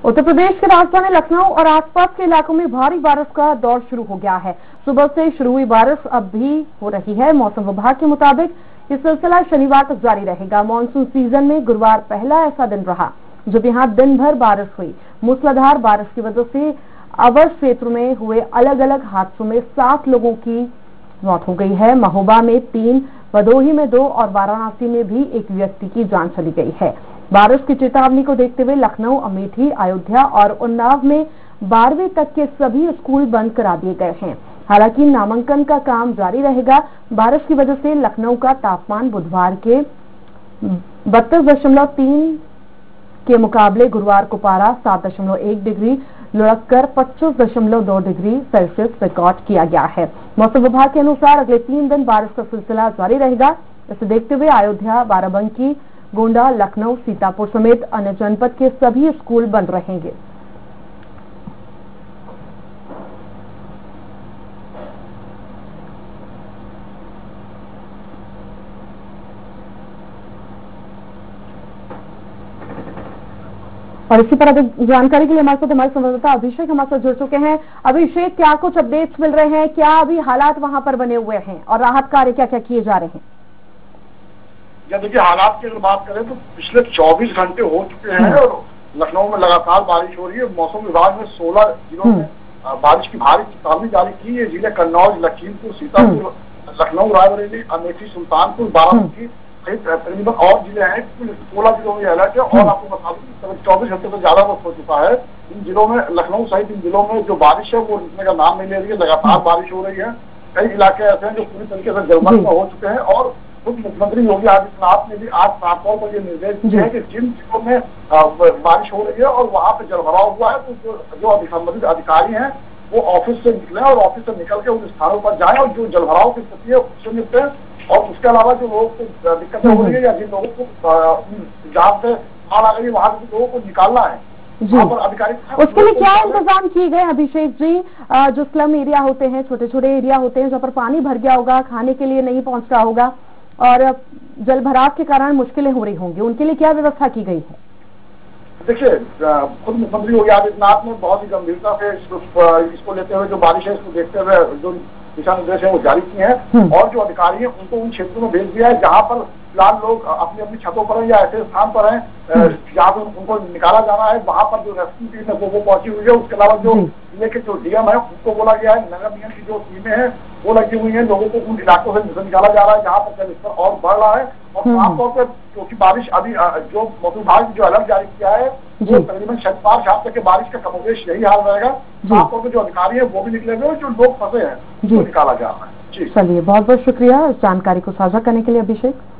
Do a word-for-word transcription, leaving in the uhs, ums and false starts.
उत्तर प्रदेश की राजधानी लखनऊ और आसपास के इलाकों में भारी बारिश का दौर शुरू हो गया है। सुबह से शुरू हुई बारिश अब भी हो रही है। मौसम विभाग के मुताबिक ये सिलसिला शनिवार तक जारी रहेगा। मानसून सीजन में गुरुवार पहला ऐसा दिन रहा जब यहाँ दिन भर बारिश हुई। मूसलाधार बारिश की वजह से अवर क्षेत्र में हुए अलग अलग हादसों में सात लोगों की मौत हो गई है। महोबा में तीन, भदोही में दो और वाराणसी में भी एक व्यक्ति की जान चली गई है। बारिश की चेतावनी को देखते हुए लखनऊ, अमेठी, अयोध्या और उन्नाव में बारहवीं तक के सभी स्कूल बंद करा दिए गए हैं। हालांकि नामांकन का काम जारी रहेगा। बारिश की वजह से लखनऊ का तापमान बुधवार के बत्तीस दशमलव तीन के मुकाबले गुरुवार को पारा सात दशमलव एक डिग्री लुढ़ककर पच्चीस दशमलव दो डिग्री सेल्सियस रिकॉर्ड किया गया है। मौसम विभाग के अनुसार अगले तीन दिन बारिश का सिलसिला जारी रहेगा। इसे देखते हुए अयोध्या, बाराबंकी, गोंडा, लखनऊ, सीतापुर समेत अन्य जनपद के सभी स्कूल बंद रहेंगे। और इसी पर अधिक जानकारी के लिए हमारे साथ हमारे संवाददाता अभिषेक हमारे साथ जुड़ चुके हैं। अभिषेक, क्या कुछ अपडेट्स मिल रहे हैं? क्या अभी हालात वहां पर बने हुए हैं और राहत कार्य क्या क्या किए जा रहे हैं? या देखिए, हालात की अगर बात करें तो पिछले चौबीस घंटे हो चुके हैं और लखनऊ में लगातार बारिश हो रही है। मौसम विभाग ने सोलह जिलों में बारिश की भारी चेतावनी जारी की है। जिले कन्नौज, लखीमपुर, सीतापुर, लखनऊ, रायबरेली, अमेठी, सुल्तानपुर, बाराबंकी सहित तकरीबन और जिले हैं। सोलह जिलों में अलर्ट है। और आपको बता दूं चौबीस घंटे से ज्यादा वक्त हो चुका है। इन जिलों में, लखनऊ सहित इन जिलों में जो बारिश है वो रुकने का नाम नहीं ले रही है। लगातार बारिश हो रही है। कई इलाके ऐसे हैं जो पूरी तरीके से जलमग्न में हो चुके हैं। और खुद मुख्यमंत्री योगी आदित्यनाथ ने भी आज साफ तौर पर ये निर्देश दिए हैं कि जिन जिलों में बारिश हो रही है और वहां पे जलभराव हुआ है तो जो संबंधित अधिकारी हैं वो ऑफिस से निकले और ऑफिस से निकल के उन स्थानों पर जाएं और जो जलभराव की स्थिति है उससे निपटे। और उसके अलावा जो लोगों को दिक्कतें हो रही है या जिन लोगों को जहाँ से बाढ़ आ गई वहां से लोगों को निकालना है वहाँ पर अधिकारी उसके लिए क्या इंतजाम किए गए अभिषेक जी? जो स्लम एरिया होते हैं, छोटे छोटे एरिया होते हैं जहाँ पर पानी भर गया होगा, खाने के लिए नहीं पहुंच रहा होगा और जल भराव के कारण मुश्किलें हो रही होंगी, उनके लिए क्या व्यवस्था की गई है? देखिए, खुद मुख्यमंत्री योगी आदित्यनाथ ने बहुत ही गंभीरता से इसको लेते हुए, जो बारिश है इसको देखते हुए जो दिशा निर्देश है वो जारी किए हैं। और जो अधिकारी हैं उनको उन क्षेत्रों में भेज दिया है जहाँ पर फिलहाल लोग अपनी अपनी छतों पर हैं या ऐसे स्थान पर हैं जहाँ पर उनको निकाला जाना है। वहाँ पर जो रेस्क्यू टीम है वो वो पहुंची हुई है। उसके अलावा जो जिले के जो डीएम है उनको बोला गया है। नगर निगम की जो टीमें हैं वो लगी हुई हैं। लोगों को उन इलाकों से निकाला जा रहा है जहाँ पर जलस्तर और बढ़ रहा है। और खासतौर पर क्योंकि बारिश अभी जो मौसम विभाग ने जो अलर्ट जारी किया है वो तकरीबन शनिवार शाम तक के बारिश का कमोबेश यही हाल रहेगा। खासतौर पर जो अधिकारी है वो भी निकले हुए, जो लोग फंसे हैं वो निकाला जा रहा है। चलिए, बहुत बहुत शुक्रिया इस जानकारी को साझा करने के लिए अभिषेक।